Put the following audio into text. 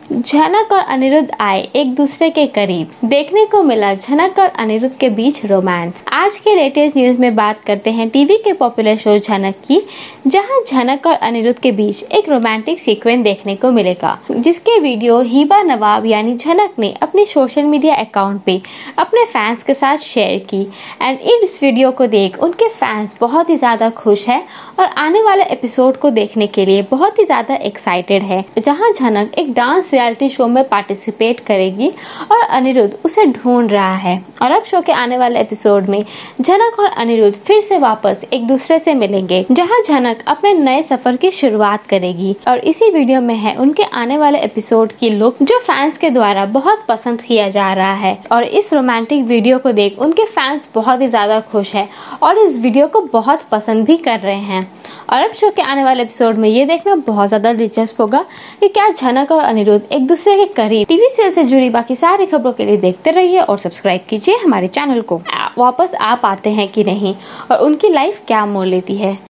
झनक और अनिरुद्ध आए एक दूसरे के करीब, देखने को मिला झनक और अनिरुद्ध के बीच रोमांस। आज के लेटेस्ट न्यूज में बात करते हैं टीवी के पॉपुलर शो झनक की, जहां झनक और अनिरुद्ध के बीच एक रोमांटिक सीक्वेंस देखने को मिलेगा, जिसके वीडियो हिबा नवाब यानी झनक ने अपने सोशल मीडिया अकाउंट पे अपने फैंस के साथ शेयर की। एंड इस वीडियो को देख उनके फैंस बहुत ही ज्यादा खुश है और आने वाले एपिसोड को देखने के लिए बहुत ही ज्यादा एक्साइटेड है, जहां झनक एक डांस रियलिटी शो में पार्टिसिपेट करेगी और अनिरुद्ध उसे ढूंढ रहा है। और अब शो के आने वाले एपिसोड में झनक और अनिरुद्ध फिर से वापस एक दूसरे से मिलेंगे, जहां झनक अपने नए सफर की शुरुआत करेगी। और इसी वीडियो में है उनके आने वाले एपिसोड की लुक, जो फैंस के द्वारा बहुत पसंद किया जा रहा है। और इस रोमांटिक वीडियो को देख उनके फैंस बहुत ही ज्यादा खुश है और इस वीडियो को बहुत पसंद भी कर रहे हैं। और अब शो के आने वाले एपिसोड में ये देखना बहुत ज्यादा दिलचस्प होगा कि क्या झनक और अनिरुद्ध एक दूसरे के करीब। टीवी सीरियल से जुड़ी बाकी सारी खबरों के लिए देखते रहिए और सब्सक्राइब कीजिए हमारे चैनल को। वापस आ पाते हैं कि नहीं और उनकी लाइफ क्या मोड़ लेती है।